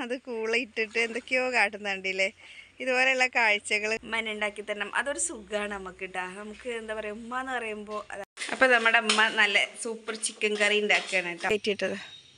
അത് കൂളിട്ടിട്ട് എന്തൊക്കെയോ കാട്ടുന്നുണ്ടല്ലേ. ഇതുപോലെയുള്ള കാഴ്ചകൾ ഉമ്മ ഉണ്ടാക്കി തരണം. അതൊരു സുഖമാണ് നമുക്ക് കേട്ടോ. നമുക്ക് എന്താ പറയുക, ഉമ്മ എന്ന് പറയുമ്പോൾ അതാ. അപ്പോൾ നമ്മുടെ അമ്മ നല്ല സൂപ്പർ ചിക്കൻ കറി ഉണ്ടാക്കുകയാണ് കേട്ടോ. കയറ്റിയിട്ടത്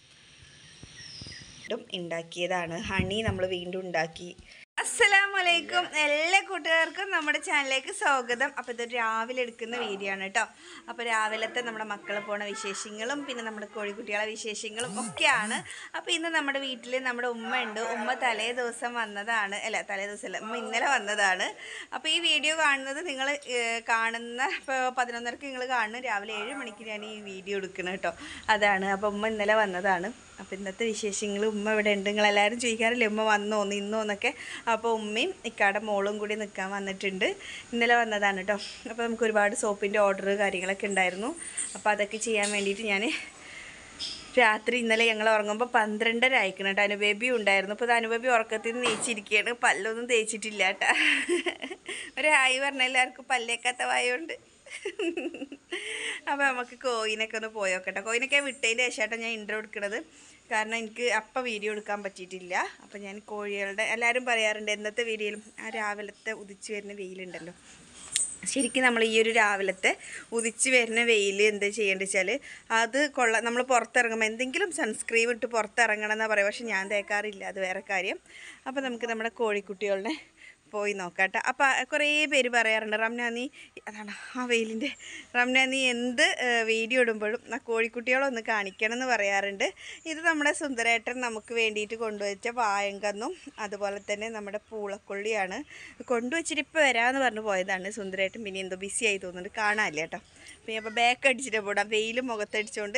ഉണ്ടാക്കിയതാണ്. ഹണി നമ്മൾ വീണ്ടും ഉണ്ടാക്കി. അസ്സലാമലൈക്കും, എല്ലാ കൂട്ടുകാർക്കും നമ്മുടെ ചാനലിലേക്ക് സ്വാഗതം. അപ്പോൾ ഇതൊരു രാവിലെ എടുക്കുന്ന വീഡിയോ ആണ് കേട്ടോ. അപ്പോൾ രാവിലത്തെ നമ്മുടെ മക്കളെ പോണ വിശേഷങ്ങളും പിന്നെ നമ്മുടെ കോഴിക്കുട്ടികളെ വിശേഷങ്ങളും ഒക്കെയാണ്. അപ്പോൾ ഇന്ന് നമ്മുടെ വീട്ടിൽ നമ്മുടെ ഉമ്മ ഉണ്ട്. ഉമ്മ തലേ ദിവസം വന്നതാണ്, തലേ ദിവസമല്ല, ഉമ്മ ഇന്നലെ വന്നതാണ്. അപ്പോൾ ഈ വീഡിയോ കാണുന്നത് നിങ്ങൾ കാണുന്ന ഇപ്പോൾ 11:30 നിങ്ങൾ കാണുന്നു. രാവിലെ 7 മണിക്ക് ഞാൻ ഈ വീഡിയോ എടുക്കണം കേട്ടോ. അതാണ്. അപ്പോൾ ഉമ്മ ഇന്നലെ വന്നതാണ്. അപ്പോൾ ഇന്നത്തെ വിശേഷങ്ങൾ ഉമ്മ ഇവിടെ ഉണ്ട്. നിങ്ങളെല്ലാവരും ചോദിക്കാറില്ലേ ഉമ്മ വന്നോ നിന്നോ എന്നൊക്കെ. അപ്പോൾ ഉമ്മയും ഇക്കാടെ മോളും കൂടി നിൽക്കാൻ വന്നിട്ടുണ്ട്. ഇന്നലെ വന്നതാണ് കേട്ടോ. അപ്പോൾ നമുക്ക് ഒരുപാട് സോപ്പിൻ്റെ ഓർഡർ കാര്യങ്ങളൊക്കെ ഉണ്ടായിരുന്നു. അപ്പോൾ അതൊക്കെ ചെയ്യാൻ വേണ്ടിയിട്ട് ഞാൻ രാത്രി ഇന്നലെ ഞങ്ങൾ ഉറങ്ങുമ്പോൾ 12:30 ആയിക്കണം കേട്ടോ. അനുബേബി ഉണ്ടായിരുന്നു. അപ്പോൾ അത് അനുബേബി ഉറക്കത്തിൽ നിന്ന് തേച്ചിരിക്കുകയാണ്. പല്ലൊന്നും തേച്ചിട്ടില്ല കേട്ടോ. ഒരു ഹായ് പറഞ്ഞ എല്ലാവർക്കും പല്ലേക്കാത്ത വായുണ്ട്. അപ്പോൾ നമുക്ക് കോയിനൊക്കെ ഒന്ന് പോയോക്കട്ടെ. കോയിനൊക്കെ വിട്ടതിൻ്റെ ശേഷമായിട്ടാണ് ഞാൻ ഇൻട്രോ എടുക്കുന്നത്. കാരണം എനിക്ക് അപ്പം വീഡിയോ എടുക്കാൻ പറ്റിയിട്ടില്ല. അപ്പോൾ ഞാൻ കോഴികളുടെ എല്ലാവരും പറയാറുണ്ട് എന്നത്തെ വീഡിയോയിലും ആ രാവിലത്തെ ഉദിച്ചു വരുന്ന വെയിലുണ്ടല്ലോ, ശരിക്കും നമ്മൾ ഈ ഒരു രാവിലത്തെ ഉദിച്ച് വരുന്ന വെയിൽ എന്താ ചെയ്യേണ്ടത് വെച്ചാൽ അത് നമ്മൾ പുറത്തിറങ്ങുമ്പോൾ എന്തെങ്കിലും സൺസ്ക്രീൻ ഇട്ട് പുറത്തിറങ്ങണം എന്നാണ് പറയുക. പക്ഷെ ഞാൻ തേക്കാറില്ല, അത് വേറെ കാര്യം. അപ്പോൾ നമുക്ക് നമ്മുടെ കോഴിക്കുട്ടികളുടെ പോയി നോക്കാം കേട്ടോ. അപ്പോൾ കുറേ പേര് പറയാറുണ്ട് റംന നീ, അതാണ് ആ വെയിലിൻ്റെ, റംന നീ എന്ത് വീഡിയോ ഇടുമ്പോഴും ആ കോഴിക്കുട്ടികളൊന്ന് കാണിക്കണം എന്ന് പറയാറുണ്ട്. ഇത് നമ്മുടെ സുന്ദരേട്ടൻ നമുക്ക് വേണ്ടിയിട്ട് കൊണ്ടുവച്ച വായങ്കന്നും അതുപോലെ തന്നെ നമ്മുടെ പൂളക്കൊള്ളിയാണ്. കൊണ്ടുവച്ചിട്ട് ഇപ്പോൾ വരാമെന്ന് പറഞ്ഞു പോയതാണ് സുന്ദരേട്ടൻ. പിന്നെ എന്തോ ബിസി ആയി തോന്നുന്നുണ്ട്, കാണാനില്ല കേട്ടോ. പിന്നെ അപ്പോൾ ബാക്ക് അടിച്ചിട്ട് പോടാം, വെയിൽ മുഖത്തടിച്ചുകൊണ്ട്.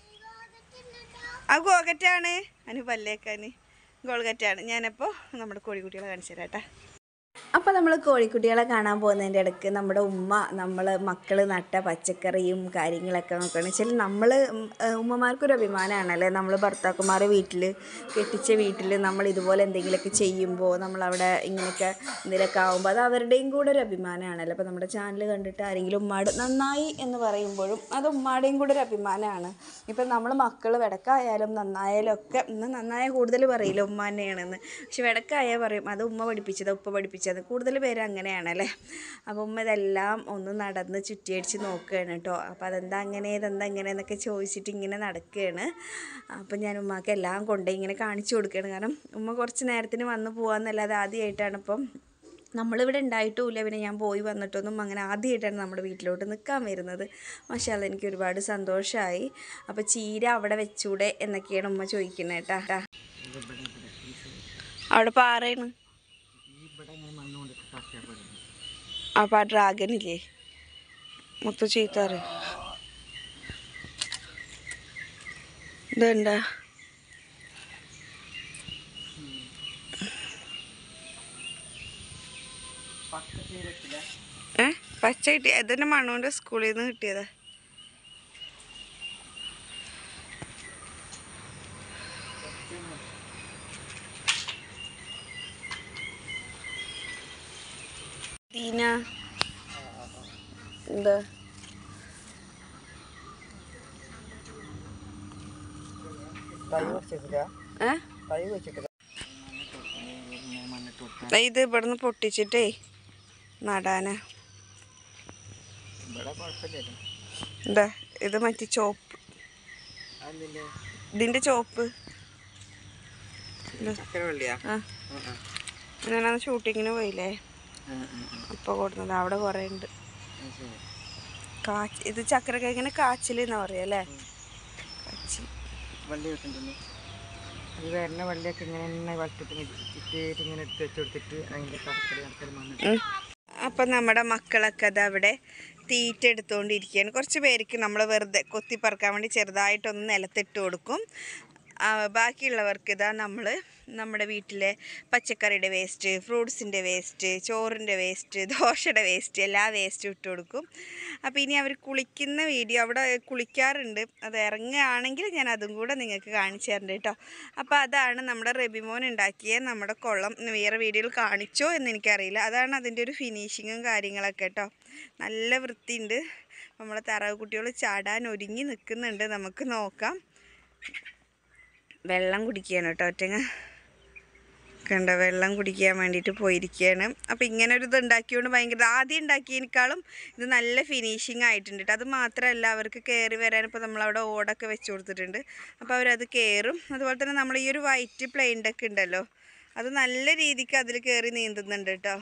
ആ ഗോഗറ്റാണ് അതിന് പല്ലേക്കാൻ, ഗോൾഗറ്റാണ്. ഞാനപ്പോൾ നമ്മുടെ കോഴിക്കുട്ടികളെ കാണിച്ചു തരാം കേട്ടോ. അപ്പോൾ നമ്മൾ കോഴിക്കുട്ടികളെ കാണാൻ പോകുന്നതിൻ്റെ ഇടയ്ക്ക് നമ്മുടെ ഉമ്മ മക്കൾ നട്ട പച്ചക്കറിയും കാര്യങ്ങളൊക്കെ നോക്കുകയാണ് വെച്ചാൽ നമ്മൾ ഉമ്മമാർക്കൊരു അഭിമാനമാണല്ലേ. നമ്മൾ ഭർത്താക്കന്മാരെ വീട്ടിൽ കെട്ടിച്ച വീട്ടിൽ നമ്മൾ ഇതുപോലെ എന്തെങ്കിലുമൊക്കെ ചെയ്യുമ്പോൾ നമ്മളവിടെ ഇങ്ങനെയൊക്കെ എന്തെങ്കിലുമൊക്കെ ആകുമ്പോൾ അത് അവരുടെയും കൂടെ ഒരു അഭിമാനമാണല്ലോ. അപ്പോൾ നമ്മുടെ ചാനൽ കണ്ടിട്ട് ആരെങ്കിലും ഉമ്മാട് നന്നായി എന്ന് പറയുമ്പോഴും അത് ഉമ്മാടെയും കൂടെ ഒരു അഭിമാനമാണ്. ഇപ്പം നമ്മൾ മക്കൾ വെടക്കായാലും നന്നായാലും ഒക്കെ ഇന്ന് നന്നായ കൂടുതൽ പറയില്ല ഉമ്മ തന്നെയാണെന്ന്. പക്ഷെ വെടക്കായാൽ പറയും അത് ഉമ്മ പഠിപ്പിച്ചത് ഉപ്പ പഠിപ്പിച്ചത്. കൂടുതൽ പേര് അങ്ങനെയാണല്ലേ. അപ്പോൾ ഉമ്മ ഇതെല്ലാം ഒന്ന് നടന്ന് ചുറ്റിയടിച്ച് നോക്കുകയാണ് കേട്ടോ. അപ്പോൾ ഇതെന്താ അങ്ങനെ എന്നൊക്കെ ചോദിച്ചിട്ട് ഇങ്ങനെ നടക്കുകയാണ്. അപ്പം ഞാൻ ഉമ്മക്ക് എല്ലാം കൊണ്ടേ ഇങ്ങനെ കാണിച്ചു കൊടുക്കുകയാണ്. കാരണം ഉമ്മ കുറച്ച് നേരത്തിന് വന്ന് പോകാമെന്നല്ലാതെ ആദ്യമായിട്ടാണ് ഇപ്പം നമ്മളിവിടെ ഉണ്ടായിട്ടുമില്ല. പിന്നെ ഞാൻ പോയി വന്നിട്ടൊന്നും അങ്ങനെ ആദ്യമായിട്ടാണ് നമ്മുടെ വീട്ടിലോട്ട് നിൽക്കാൻ വരുന്നത്. മാഷാ അല്ലാഹ്, എനിക്ക് ഒരുപാട് സന്തോഷമായി. അപ്പോൾ ചീര അവിടെ വെച്ചൂടെ എന്നൊക്കെയാണ് ഉമ്മ ചോദിക്കുന്നത് കേട്ടാ. അവിടെ പാറയാണ്. അപ്പോൾ ആ ഡ്രാഗനില്ലേ മൊത്തം ചീത്താറ് ഇതെന്താ പച്ച കിട്ടി. അതിൻ്റെ മണ്ണുവിൻ്റെ സ്കൂളിൽ നിന്ന് കിട്ടിയതാ. ദീന എന്താ ഇത് ഇവിടുന്ന് പൊട്ടിച്ചിട്ടേ നടാനാ. എന്താ ഇത് മറ്റേ ചോപ്പ്, ഇതിൻ്റെ ചോപ്പ് ഞാനന്ന് ഷൂട്ടിങ്ങിന് പോയില്ലേ, അപ്പോൾ കൊടുക്കുന്നത് അവിടെ കുറേ ഉണ്ട്. ഇത് ചക്കരക്കേക്കിന് കാച്ചിൽ എന്നാ പറയാ അല്ലേ. കാച്ചിൽ വരുന്ന വള്ളിയൊക്കെ ഇങ്ങനെ വളർത്തിട്ട് ഇങ്ങനെ എടുത്ത് വെച്ച് കൊടുത്തിട്ട് അതിൻ്റെ. അപ്പം നമ്മുടെ മക്കളൊക്കെ അത് അവിടെ തീറ്റ എടുത്തുകൊണ്ടിരിക്കുകയാണ്. കുറച്ച് പേർക്ക് നമ്മൾ വെറുതെ കൊത്തിപ്പറക്കാൻ വേണ്ടി ചെറുതായിട്ടൊന്ന് നിലത്തിട്ട് കൊടുക്കും. ബാക്കിയുള്ളവർക്ക് ഇതാ നമ്മുടെ വീട്ടിലെ പച്ചക്കറിയുടെ വേസ്റ്റ്, ഫ്രൂട്ട്സിൻ്റെ വേസ്റ്റ്, ചോറിൻ്റെ വേസ്റ്റ്, ദോശയുടെ വേസ്റ്റ് എല്ലാ വേസ്റ്റും ഇട്ട് കൊടുക്കും. അപ്പോൾ ഇനി അവർ കുളിക്കുന്ന വീഡിയോ അവിടെ കുളിക്കാറുണ്ട്, അത് ഇറങ്ങുകയാണെങ്കിൽ ഞാൻ അതും കൂടെ നിങ്ങൾക്ക് കാണിച്ചു തരുന്നുണ്ട് കേട്ടോ. അപ്പോൾ അതാണ് നമ്മുടെ റബിമോൻ ഉണ്ടാക്കിയ നമ്മുടെ കുളം. വേറെ വീഡിയോയിൽ കാണിച്ചോ എന്ന് എനിക്കറിയില്ല. അതാണ് അതിൻ്റെ ഒരു ഫിനിഷിങ്ങും കാര്യങ്ങളൊക്കെ കേട്ടോ. നല്ല വൃത്തിയുണ്ട്. നമ്മളെ താറാവ് കുട്ടികൾ ചാടാൻ ഒരുങ്ങി നിൽക്കുന്നുണ്ട്. നമുക്ക് നോക്കാം. വെള്ളം കുടിക്കുകയാണ് കേട്ടോ ഒറ്റങ്ങ. കണ്ട വെള്ളം കുടിക്കാൻ വേണ്ടിയിട്ട് പോയിരിക്കുകയാണ്. അപ്പോൾ ഇങ്ങനെ ഒരു ഇത് ഉണ്ടാക്കിയോണ്ട് ഭയങ്കര ആദ്യം ഉണ്ടാക്കിയതിനേക്കാളും ഇത് നല്ല ഫിനിഷിങ് ആയിട്ടുണ്ട് കേട്ടോ. അത് മാത്രമല്ല അവർക്ക് കയറി വരാൻ ഇപ്പോൾ നമ്മളവിടെ ഓടൊക്കെ വെച്ച് കൊടുത്തിട്ടുണ്ട്. അപ്പോൾ അവരത് കയറും. അതുപോലെ തന്നെ നമ്മൾ ഈ ഒരു വൈറ്റ് പ്ലെയിൻ ഡക്ക് ഉണ്ടല്ലോ, അത് നല്ല രീതിക്ക് അതിൽ കയറി നീന്തുന്നുണ്ട് കേട്ടോ.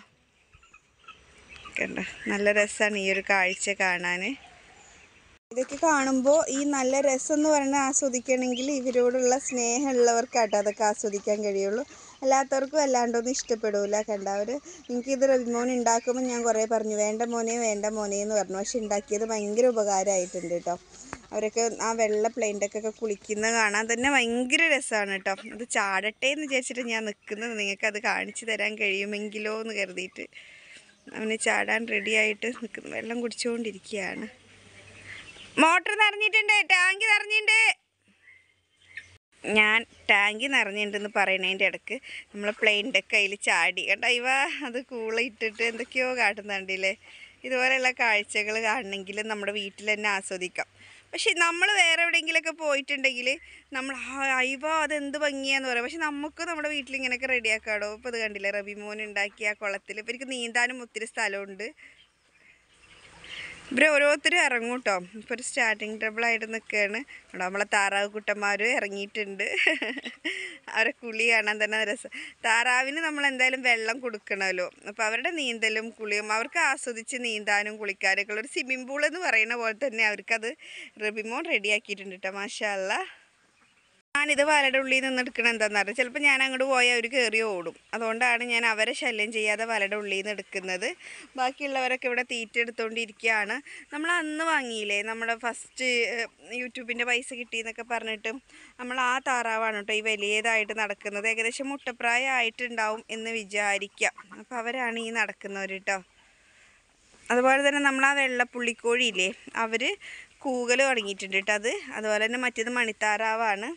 കണ്ട നല്ല രസമാണ് ഈ ഒരു കാഴ്ച കാണാൻ. ഇതൊക്കെ കാണുമ്പോൾ ഈ നല്ല രസം എന്ന് പറഞ്ഞാൽ ആസ്വദിക്കണമെങ്കിൽ ഇവരോടുള്ള സ്നേഹമുള്ളവർക്കാട്ടോ അതൊക്കെ ആസ്വദിക്കാൻ കഴിയുള്ളൂ. അല്ലാത്തവർക്കും അല്ലാണ്ടൊന്നും ഇഷ്ടപ്പെടില്ല. കണ്ടവർ എനിക്കിത് റബിമോൻ ഉണ്ടാക്കുമ്പോൾ ഞാൻ കുറേ പറഞ്ഞു വേണ്ട മോനെ എന്ന് പറഞ്ഞു. പക്ഷെ ഉണ്ടാക്കിയത് ഭയങ്കര ഉപകാരമായിട്ടുണ്ട് കേട്ടോ. അവരൊക്കെ ആ വെള്ള പ്ലെയിൻ്റൊക്കെ കുളിക്കുന്നത് കാണാൻ തന്നെ ഭയങ്കര രസമാണ് കേട്ടോ. അത് ചാടട്ടെ എന്ന് വിചാരിച്ചിട്ട് ഞാൻ നിൽക്കുന്നത്, നിങ്ങൾക്കത് കാണിച്ചു തരാൻ കഴിയുമെങ്കിലോ എന്ന് കരുതിയിട്ട്. അവന് ചാടാൻ റെഡിയായിട്ട് നിൽക്കുന്നു, വെള്ളം കുടിച്ചുകൊണ്ടിരിക്കുകയാണ്. Motor നിറഞ്ഞിട്ടുണ്ട്, tank നിറഞ്ഞിട്ടുണ്ട്. ഞാൻ ടാങ്ക് നിറഞ്ഞിട്ടുണ്ടെന്ന് പറയണതിൻ്റെ ഇടയ്ക്ക് നമ്മൾ പ്ലെയിൻ്റെ കയ്യിൽ ചാടി കണ്ട ഇവ അത് കൂളിട്ടിട്ട് എന്തൊക്കെയോ കാട്ടുന്നുണ്ടല്ലേ. ഇതുപോലെയുള്ള കാഴ്ചകൾ കാണണമെങ്കിൽ നമ്മുടെ വീട്ടിൽ തന്നെ ആസ്വദിക്കാം. പക്ഷെ നമ്മൾ വേറെ എവിടെയെങ്കിലുമൊക്കെ പോയിട്ടുണ്ടെങ്കിൽ നമ്മൾ അയ്യോ അതെന്ത് ഭംഗിയാന്ന് പറയാം. പക്ഷെ നമുക്ക് നമ്മുടെ വീട്ടിൽ ഇങ്ങനെയൊക്കെ റെഡിയാക്കാടോ. ഇപ്പോൾ ഇത് കണ്ടില്ലേ റബിമോൻ ഉണ്ടാക്കിയ കുളത്തിൽ. ഇപ്പോൾ എനിക്ക് നീന്താനും ഒത്തിരി സ്ഥലമുണ്ട്. ഇവർ ഓരോരുത്തരും ഇറങ്ങും കേട്ടോ. ഇപ്പോൾ ഒരു സ്റ്റാർട്ടിങ് ട്രബിളായിട്ട് നിൽക്കുകയാണ്. നമ്മളെ താറാവ് കുട്ടന്മാർ ഇറങ്ങിയിട്ടുണ്ട്. അവരെ കുളി കാണാൻ തന്നെ രസം. താറാവിന് നമ്മൾ എന്തായാലും വെള്ളം കൊടുക്കണമല്ലോ. അപ്പോൾ അവരുടെ നീന്തലും കുളിയും അവർക്ക് ആസ്വദിച്ച് നീന്താനും കുളിക്കാനൊക്കെ ഉള്ളൊരു സ്വിമ്മിംഗ് പൂൾ എന്ന് പറയുന്ന പോലെ തന്നെ അവർക്കത് റബിമോൻ റെഡിയാക്കിയിട്ടുണ്ട് കേട്ടോ. മാഷാ അല്ലാ. ഞാനിത് വലയുടെ ഉള്ളിൽ നിന്ന് എടുക്കണം എന്താണെന്ന് അറിയാം. ചിലപ്പോൾ ഞാൻ അങ്ങോട്ട് പോയാൽ അവർ കയറി ഓടും. അതുകൊണ്ടാണ് ഞാൻ അവരെ ശല്യം ചെയ്യാതെ വലയുടെ ഉള്ളിൽ നിന്ന് എടുക്കുന്നത്. ബാക്കിയുള്ളവരൊക്കെ ഇവിടെ തീറ്റ എടുത്തുകൊണ്ടിരിക്കുകയാണ്. നമ്മൾ അന്ന് വാങ്ങിയില്ലേ നമ്മുടെ ഫസ്റ്റ് യൂട്യൂബിൻ്റെ പൈസ കിട്ടിയെന്നൊക്കെ പറഞ്ഞിട്ട് നമ്മൾ ആ താറാവാണ് കേട്ടോ ഈ വലിയതായിട്ട് നടക്കുന്നത്. ഏകദേശം മുട്ടപ്രായമായിട്ടുണ്ടാവും എന്ന് വിചാരിക്കാം. അപ്പോൾ അവരാണ് ഈ നടക്കുന്നവർ കേട്ടോ. അതുപോലെ തന്നെ നമ്മൾ ആ വെള്ളപ്പുള്ളിക്കോഴിയില്ലേ അവർ കൂകൽ തുടങ്ങിയിട്ടുണ്ട് കേട്ടോ. അതുപോലെ തന്നെ മറ്റേത് മണിത്താറാവാണ്.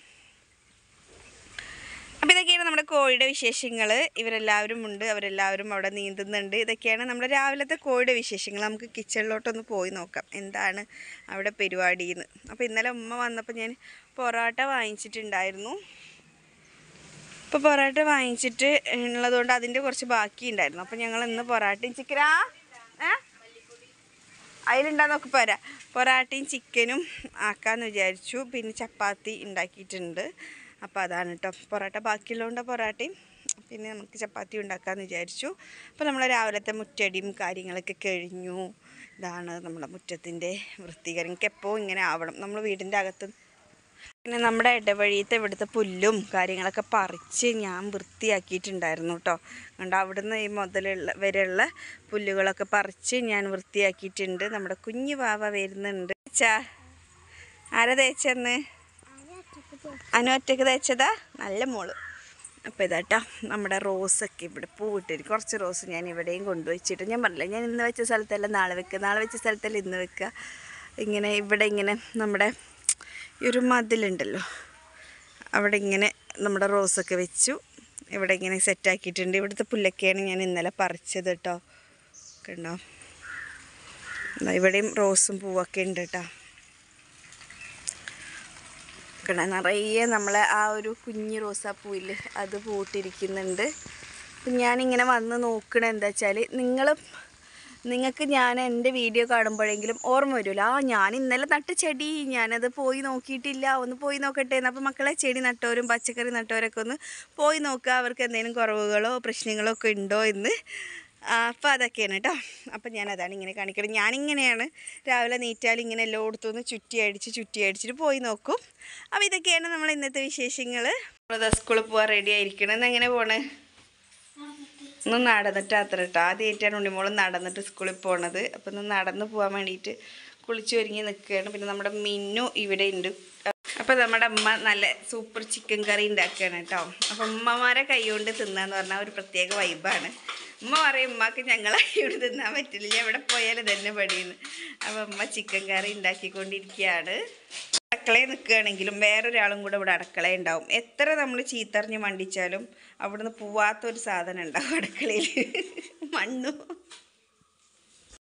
അപ്പോൾ ഇതൊക്കെയാണ് നമ്മുടെ കോഴിയുടെ വിശേഷങ്ങൾ. ഇവരെല്ലാവരും ഉണ്ട്, അവരെല്ലാവരും അവിടെ നീന്തുന്നുണ്ട്. ഇതൊക്കെയാണ് നമ്മുടെ രാവിലത്തെ കോഴിയുടെ വിശേഷങ്ങൾ. നമുക്ക് കിച്ചണിലോട്ടൊന്ന് പോയി നോക്കാം എന്താണ് അവിടെ പരിപാടിയെന്ന്. അപ്പോൾ ഇന്നലെ ഉമ്മ വന്നപ്പോൾ ഞാൻ പൊറോട്ട വാങ്ങിച്ചിട്ടുണ്ടായിരുന്നു. ഇപ്പോൾ പൊറോട്ട വാങ്ങിച്ചിട്ട് ഉള്ളതുകൊണ്ട് അതിൻ്റെ കുറച്ച് ബാക്കി ഉണ്ടായിരുന്നു. അപ്പോൾ ഞങ്ങൾ ഇന്ന് പൊറോട്ടയും ചിക്കനാ അതിലുണ്ടാകുന്ന നോക്കി പോരാ പൊറാട്ടയും ചിക്കനും ആക്കാമെന്ന് വിചാരിച്ചു. പിന്നെ ചപ്പാത്തി ഉണ്ടാക്കിയിട്ടുണ്ട്. അപ്പോൾ അതാണ് കേട്ടോ. പൊറോട്ട ബാക്കിയുള്ളതുകൊണ്ട് പൊറാട്ടയും പിന്നെ നമുക്ക് ചപ്പാത്തി ഉണ്ടാക്കാമെന്ന് വിചാരിച്ചു. അപ്പോൾ നമ്മൾ രാവിലത്തെ മുറ്റടിയും കാര്യങ്ങളൊക്കെ കഴിഞ്ഞു. ഇതാണ് നമ്മുടെ മുറ്റത്തിൻ്റെ വൃത്തികരണം. എനിക്ക് എപ്പോൾ ഇങ്ങനെ ആവണം. നമ്മൾ വീടിൻ്റെ അകത്ത് പിന്നെ നമ്മുടെ ഇടവഴിയത്തെ ഇവിടുത്തെ പുല്ലും കാര്യങ്ങളൊക്കെ പറിച്ച് ഞാൻ വൃത്തിയാക്കിയിട്ടുണ്ടായിരുന്നു കേട്ടോ. അതുകൊണ്ട് അവിടുന്ന് ഈ മുതലുള്ള വരെയുള്ള പുല്ലുകളൊക്കെ പറിച്ച് ഞാൻ വൃത്തിയാക്കിയിട്ടുണ്ട്. നമ്മുടെ കുഞ്ഞു വാവ വരുന്നുണ്ട്. ആരാ തേച്ചെന്ന്? അനു ഒറ്റയ്ക്ക് തേച്ചതാ. നല്ല മോള്. അപ്പോൾ ഇതാട്ടോ നമ്മുടെ റോസൊക്കെ ഇവിടെ പൂവിട്ടിട്ട് കുറച്ച് റോസ് ഞാൻ ഇവിടെയും കൊണ്ടുവച്ചിട്ട് ഞാൻ പറഞ്ഞില്ല ഞാൻ ഇന്ന് വെച്ച സ്ഥലത്തല്ല നാളെ വെക്കുക, നാളെ വെച്ച സ്ഥലത്തല്ല ഇന്ന് വെക്കുക. ഇങ്ങനെ ഇവിടെ ഇങ്ങനെ നമ്മുടെ ഈ ഒരു മതിലുണ്ടല്ലോ അവിടെ ഇങ്ങനെ നമ്മുടെ റോസൊക്കെ വെച്ചു. ഇവിടെ ഇങ്ങനെ സെറ്റാക്കിയിട്ടുണ്ട്. ഇവിടുത്തെ പുല്ലൊക്കെയാണ് ഞാൻ ഇന്നലെ പറിച്ചത് കേട്ടോ. കണ്ടോ ഇവിടെയും റോസും പൂവൊക്കെ ഉണ്ട് കേട്ടോ. കണ്ടോ നിറയെ നമ്മളെ ആ ഒരു കുഞ്ഞ് റോസാപ്പൂവിൽ അത് പൂട്ടിരിക്കുന്നുണ്ട്. അപ്പം ഞാനിങ്ങനെ വന്ന് നോക്കണ എന്താ വെച്ചാൽ നിങ്ങൾക്ക് ഞാൻ എൻ്റെ വീഡിയോ കാണുമ്പോഴെങ്കിലും ഓർമ്മ വരുമല്ലോ ഞാൻ ഇന്നലെ നട്ട ചെടി ഞാനത് പോയി നോക്കിയിട്ടില്ല, ഒന്ന് പോയി നോക്കട്ടെ എന്ന്. അപ്പോൾ മക്കളെ ചെടി നട്ടവരും പച്ചക്കറി നട്ടവരൊക്കെ ഒന്ന് പോയി നോക്കുക, അവർക്ക് എന്തെങ്കിലും കുറവുകളോ പ്രശ്നങ്ങളോ ഒക്കെ ഉണ്ടോ എന്ന്. അപ്പോൾ അതൊക്കെയാണ് കേട്ടോ. അപ്പം ഞാനതാണ് ഇങ്ങനെ കാണിക്കണം. ഞാനിങ്ങനെയാണ് രാവിലെ നീറ്റാൽ ഇങ്ങനെ എല്ലായിടത്തുനിന്ന് ചുറ്റി അടിച്ചിട്ട് പോയി നോക്കും. അപ്പോൾ ഇതൊക്കെയാണ് നമ്മൾ ഇന്നത്തെ വിശേഷങ്ങൾ. നമ്മളത് സ്കൂളിൽ പോകാൻ റെഡി ആയിരിക്കണം. എന്ന് എങ്ങനെ പോണേ? ഒന്ന് നടന്നിട്ട് അത്ര കേട്ടോ. ആദ്യമായിട്ടാണ് ഉണ്ണിമോളും നടന്നിട്ട് സ്കൂളിൽ പോണത്. അപ്പം ഒന്ന് നടന്ന് പോകാൻ വേണ്ടിയിട്ട് കുളിച്ച് ഒരുങ്ങി നിൽക്കുകയാണ്. പിന്നെ നമ്മുടെ മിന്നു ഇവിടെ ഉണ്ട്. അപ്പോൾ നമ്മുടെ അമ്മ നല്ല സൂപ്പർ ചിക്കൻ കറി ഉണ്ടാക്കുകയാണ് കേട്ടോ. അപ്പം ഉമ്മമാരെ കൈ കൊണ്ട് തിന്നാന്ന് പറഞ്ഞാൽ ഒരു പ്രത്യേക വൈബാണ്. ഉമ്മ പറയും ഉമ്മക്ക് ഞങ്ങളെ ഇവിടെ തിന്നാൻ പറ്റില്ല, ഞാൻ എവിടെ പോയാലും തന്നെ പടിയെന്ന്. അപ്പം അമ്മ ചിക്കൻ കറി ഉണ്ടാക്കിക്കൊണ്ടിരിക്കുകയാണ്. അടുക്കളയിൽ നിൽക്കുകയാണെങ്കിലും വേറൊരാളും കൂടെ ഇവിടെ അടുക്കളയിൽ ഉണ്ടാവും. എത്ര നമ്മൾ ചീത്തറിഞ്ഞ് മണ്ടിച്ചാലും അവിടുന്ന് പോവാത്തൊരു സാധനം ഉണ്ടാവും അടുക്കളയിൽ, മണ്ണു.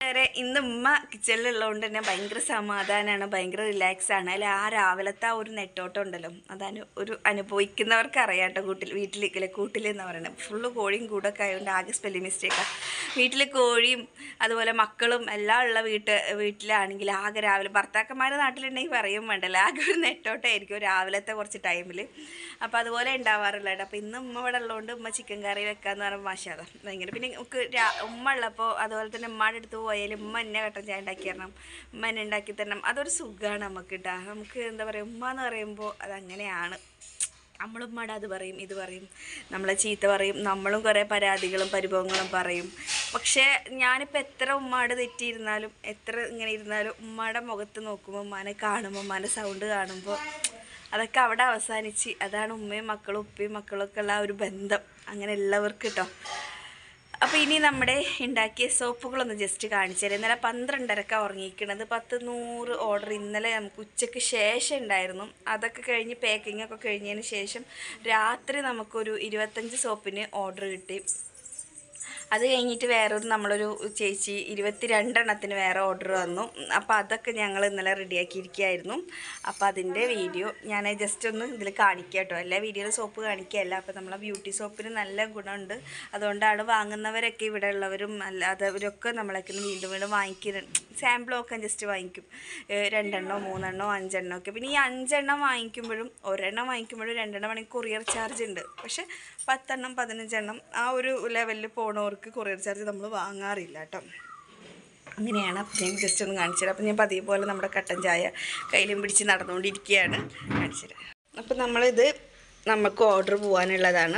വേറെ ഇന്ന് ഉമ്മ കിച്ചണിലുള്ളതുകൊണ്ട് തന്നെ ഭയങ്കര സമാധാനമാണ്, ഭയങ്കര റിലാക്സാണ്. അല്ല ആ രാവിലത്തെ ആ ഒരു നെട്ടോട്ടം ഉണ്ടല്ലോ, ഒരു അനുഭവിക്കുന്നവർക്ക് അറിയാം കേട്ടോ. വീട്ടിലേക്കല്ലേ കൂട്ടിലെന്ന് പറയുന്നത് ഫുള്ള് കോഴിയും കൂടൊക്കെ ആയതുകൊണ്ട് ആകെ സ്പെല്ലിംഗ് മിസ്റ്റേക്കാണ്. വീട്ടിൽ കോഴിയും അതുപോലെ മക്കളും എല്ലാം ഉള്ള വീട്ടിലാണെങ്കിൽ ആകെ രാവിലെ ഭർത്താക്കന്മാർ നാട്ടിലുണ്ടെങ്കിൽ പറയും വേണ്ടല്ലോ, ആകെ ഒരു നെട്ടോട്ടമായിരിക്കും രാവിലത്തെ കുറച്ച് ടൈമിൽ. അപ്പോൾ അതുപോലെ ഉണ്ടാവാറുള്ളത്. അപ്പോൾ ഇന്ന് ഉമ്മ ഇവിടെ ഉള്ളതുകൊണ്ട് ഉമ്മ ചിക്കൻ കറി വെക്കാമെന്ന് പറയുമ്പോൾ മാഷാത ഭയങ്കര. പിന്നെ നമുക്ക് ഉമ്മ ഉള്ളപ്പോൾ അതുപോലെ തന്നെ ഉമ്മയുടെ അടുത്ത് പോയാലും ഉമ്മ എന്നെ കട്ടൻ ചായ ഉണ്ടാക്കി തരണം, ഉമ്മ എന്നെ ഉണ്ടാക്കി തരണം, അതൊരു സുഖമാണ് നമുക്ക് കിട്ടുക. നമുക്ക് എന്താ പറയുക, ഉമ്മ എന്ന് പറയുമ്പോൾ അതങ്ങനെയാണ്. നമ്മളുമ്മയുടെ അത് പറയും ഇത് പറയും, നമ്മളെ ചീത്ത പറയും, നമ്മളും കുറേ പരാതികളും പരിഭവങ്ങളും പറയും. പക്ഷേ ഞാനിപ്പോൾ എത്ര ഉമ്മയുടെ തെറ്റിയിരുന്നാലും എത്ര ഇങ്ങനെ ഇരുന്നാലും ഉമ്മയുടെ മുഖത്ത് നോക്കുമ്പോൾ ഉമ്മാനെ കാണുമ്പോൾ ഉമ്മാൻ്റെ സൗണ്ട് കാണുമ്പോൾ അതൊക്കെ അവിടെ അവസാനിച്ച്. അതാണ് ഉമ്മയും മക്കളും ഉപ്പയും മക്കളൊക്കെ ഉള്ള ഒരു ബന്ധം, അങ്ങനെ ഉള്ളവർക്ക് കേട്ടോ. അപ്പോൾ ഇനി നമ്മുടെ ഉണ്ടാക്കിയ സോപ്പുകളൊന്ന് ജസ്റ്റ് കാണിച്ചു തരാം. ഇന്നലെ 12:30 ഉറങ്ങിയിരിക്കണത്. 100 ഓർഡർ ഇന്നലെ നമുക്ക് ഉച്ചയ്ക്ക് ശേഷം ഉണ്ടായിരുന്നു. അതൊക്കെ കഴിഞ്ഞ് പാക്കിങ്ങൊക്കെ കഴിഞ്ഞതിന് ശേഷം രാത്രി നമുക്കൊരു 25 സോപ്പിന് ഓർഡർ കിട്ടി. അത് കഴിഞ്ഞിട്ട് നമ്മളൊരു ചേച്ചി 22 എണ്ണത്തിന് വേറെ ഓർഡർ വന്നു. അപ്പോൾ അതൊക്കെ ഞങ്ങൾ ഇന്നലെ റെഡിയാക്കിയിരിക്കുകയായിരുന്നു. അപ്പോൾ അതിൻ്റെ വീഡിയോ ഞാൻ ജസ്റ്റ് ഒന്ന് ഇതിൽ കാണിക്കാം കേട്ടോ. എല്ലാ വീഡിയോയിലും സോപ്പ് കാണിക്കുകയല്ല. അപ്പോൾ നമ്മളെ ബ്യൂട്ടി സോപ്പിന് നല്ല ഗുണമുണ്ട്. അതുകൊണ്ടാണ് വാങ്ങുന്നവരൊക്കെ ഇവിടെ ഉള്ളവരും അല്ലാത്തവരൊക്കെ നമ്മളൊക്കെ വീണ്ടും വീണ്ടും വാങ്ങിക്കുന്നുണ്ട്. സാമ്പിളൊക്കെ ജസ്റ്റ് വാങ്ങിക്കും, 2 എണ്ണോ 3 എണ്ണോ 5 എണ്ണോ ഒക്കെ. പിന്നെ ഈ 5 എണ്ണം വാങ്ങിക്കുമ്പോഴും ഒരെണ്ണം വാങ്ങിക്കുമ്പോഴും 2 എണ്ണം വേണമെങ്കിൽ കൊറിയർ ചാർജ് ഉണ്ട്. പക്ഷേ 10 എണ്ണം 15 എണ്ണം ആ ഒരു ലെവലിൽ പോണവർക്ക് കൊറിയർ ചാർജ് നമ്മൾ വാങ്ങാറില്ല കേട്ടോ. അങ്ങനെയാണ്. അപ്പോൾ ഞാൻ ജസ്റ്റ് ഒന്ന് കാണിച്ചുതരാം. അപ്പോൾ ഞാൻ പതിയെ പോലെ നമ്മുടെ കട്ടൻ ചായ കയ്യിലും പിടിച്ച് നടന്നുകൊണ്ടിരിക്കുകയാണ്. കാണിച്ചുതരാം. അപ്പോൾ നമുക്ക് ഓർഡർ പോകാനുള്ളതാണ്.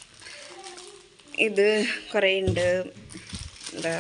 ഇത് കുറേ ഉണ്ട്. എന്താ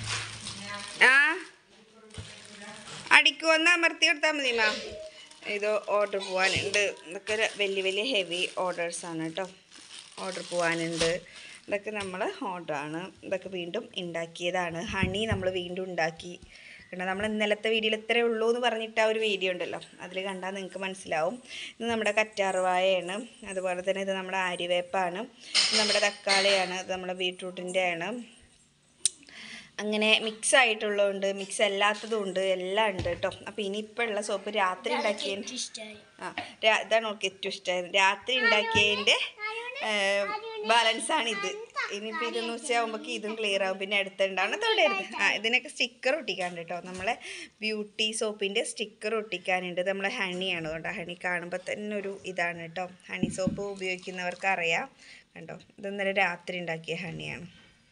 അടിക്കുമെന്ന് അമർത്തി കൊടുത്താൽ മതി മാ. ഇത് ഓർഡർ പോകാനുണ്ട്. ഇതൊക്കെ വലിയ ഹെവി ഓർഡേഴ്സാണ് കേട്ടോ. ഓർഡർ പോകാനുണ്ട്. ഇതൊക്കെ നമ്മൾ ഓർഡറാണ്. ഇതൊക്കെ വീണ്ടും ഉണ്ടാക്കിയതാണ്. ഹണി നമ്മൾ വീണ്ടും ഉണ്ടാക്കി. കാരണം നമ്മൾ ഇന്നലത്തെ വീഡിയോയിൽ ഇത്രയേ ഉള്ളൂ എന്ന് പറഞ്ഞിട്ട് ആ ഒരു വീഡിയോ ഉണ്ടല്ലോ, അതിൽ കണ്ടാൽ നിങ്ങൾക്ക് മനസ്സിലാവും. ഇത് നമ്മുടെ കറ്റാർവാഴയാണ്. അതുപോലെ തന്നെ ഇത് നമ്മുടെ ആര്യവേപ്പാണ്. ഇത് നമ്മുടെ തക്കാളിയാണ്. ഇത് നമ്മുടെ ബീട്രൂട്ടിൻ്റെ ആണ്. അങ്ങനെ മിക്സ് ആയിട്ടുള്ളതുണ്ട്, മിക്സ് അല്ലാത്തതും ഉണ്ട്, എല്ലാം ഉണ്ട് കേട്ടോ. അപ്പോൾ ഇനിയിപ്പോൾ ഉള്ള സോപ്പ് രാത്രി ഉണ്ടാക്കിയതിന് ഇതാണ് അവർക്ക് ഏറ്റവും ഇഷ്ടമായത്. രാത്രി ഉണ്ടാക്കിയതിൻ്റെ ബാലൻസാണിത്. ഇനിയിപ്പോൾ ഇതെന്ന് വെച്ചാൽ ഇതും ക്ലിയർ ആകും. പിന്നെ അടുത്തുണ്ടാവണം തൊടരുത്. ഇതിനൊക്കെ സ്റ്റിക്കർ ഒട്ടിക്കാനുണ്ട് കേട്ടോ. നമ്മളെ ബ്യൂട്ടി സോപ്പിൻ്റെ സ്റ്റിക്കർ ഒട്ടിക്കാനുണ്ട്. നമ്മളെ ഹണിയാണ് കേട്ടോ. ഹണി കാണുമ്പോൾ തന്നെ ഒരു ഇതാണ് കേട്ടോ. ഹണി സോപ്പ് ഉപയോഗിക്കുന്നവർക്ക് അറിയാം കണ്ടോ. ഇത് ഇന്നലെ രാത്രി ഉണ്ടാക്കിയ ഹണിയാണ്.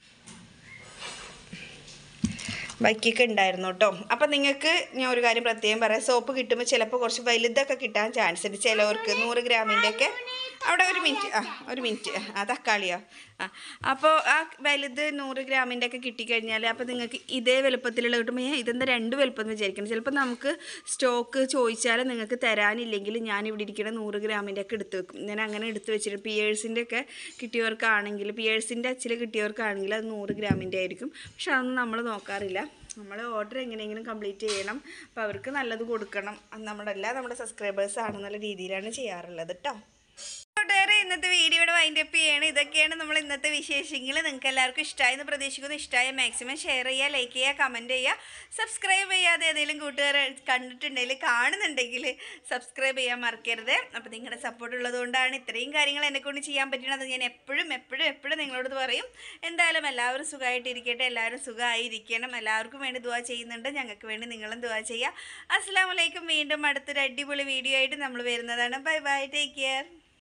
ബാക്കിയൊക്കെ ഉണ്ടായിരുന്നു കേട്ടോ. അപ്പം നിങ്ങൾക്ക് ഞാൻ ഒരു കാര്യം പ്രത്യേകം പറയാം. സോപ്പ് കിട്ടുമ്പോൾ ചിലപ്പോൾ കുറച്ച് വലുതൊക്കെ കിട്ടാൻ ചാൻസ് ഉണ്ട് ചിലവർക്ക്. 100 ഗ്രാമിൻ്റെ ഒക്കെ അവിടെ ഒരു മിനിറ്റ് തക്കാളിയോ അപ്പോൾ ആ വലുത് 100 ഗ്രാമിൻ്റെ ഒക്കെ കിട്ടിക്കഴിഞ്ഞാൽ അപ്പോൾ നിങ്ങൾക്ക് ഇതേ വലുപ്പത്തിലുള്ള കിട്ടുമ്പോൾ ഇതെന്താ 2 വലുപ്പം എന്ന് വിചാരിക്കണം. ചിലപ്പോൾ നമുക്ക് സ്റ്റോക്ക് ചോദിച്ചാൽ നിങ്ങൾക്ക് തരാനില്ലെങ്കിൽ ഞാനിവിടെ ഇരിക്കുന്ന 100 ഗ്രാമിൻ്റെ ഒക്കെ എടുത്ത് വെക്കും. ഞാൻ അങ്ങനെ എടുത്ത് വെച്ചിട്ട് പിയേഴ്സിൻ്റെ ഒക്കെ കിട്ടിയവർക്കാണെങ്കിൽ, പിയേഴ്സിൻ്റെ അച്ചിൽ കിട്ടിയവർക്കാണെങ്കിൽ അത് 100 ഗ്രാമിൻ്റെ ആയിരിക്കും. പക്ഷെ അതൊന്നും നമ്മൾ നോക്കാറില്ല. നമ്മൾ ഓർഡർ എങ്ങനെയെങ്കിലും കംപ്ലീറ്റ് ചെയ്യണം. അപ്പോൾ അവർക്ക് നല്ലത് കൊടുക്കണം. നമ്മുടെ സബ്സ്ക്രൈബേഴ്സ് ആണെന്നുള്ള രീതിയിലാണ് ചെയ്യാറുള്ളത് കേട്ടോ. ഇന്നത്തെ വീഡിയോയുടെ വൈൻഡപ്പ് ചെയ്യണം. ഇതൊക്കെയാണ് നമ്മൾ ഇന്നത്തെ വിശേഷങ്ങൾ. നിങ്ങൾക്ക് എല്ലാവർക്കും ഇഷ്ടമായെന്ന് പ്രതീക്ഷിക്കുന്നു. ഇഷ്ടമായ മാക്സിമം ഷെയർ ചെയ്യുക, ലൈക്ക് ചെയ്യുക, കമൻറ്റ് ചെയ്യുക. സബ്സ്ക്രൈബ് ചെയ്യാതെ ഏതെങ്കിലും കൂട്ടുകാർ കാണുന്നുണ്ടെങ്കിൽ സബ്സ്ക്രൈബ് ചെയ്യാൻ മറക്കരുത്. അപ്പോൾ നിങ്ങളുടെ സപ്പോർട്ട് ഉള്ളതുകൊണ്ടാണ് ഇത്രയും കാര്യങ്ങൾ എന്നെക്കൊണ്ട് ചെയ്യാൻ പറ്റുന്നത്. ഞാൻ എപ്പോഴും നിങ്ങളോട് പറയും. എന്തായാലും എല്ലാവരും സുഖമായിട്ടിരിക്കട്ടെ, എല്ലാവരും സുഖമായിരിക്കണം. എല്ലാവർക്കും വേണ്ടി ദുആ ചെയ്യുന്നുണ്ട്. ഞങ്ങൾക്ക് വേണ്ടി നിങ്ങളും ദുആ ചെയ്യുക. അസ്സലാമു അലൈക്കും. വീണ്ടും അടുത്തൊരു അടിപൊളി വീഡിയോ ആയിട്ട് നമ്മൾ വരുന്നതാണ്. Bye bye, take care.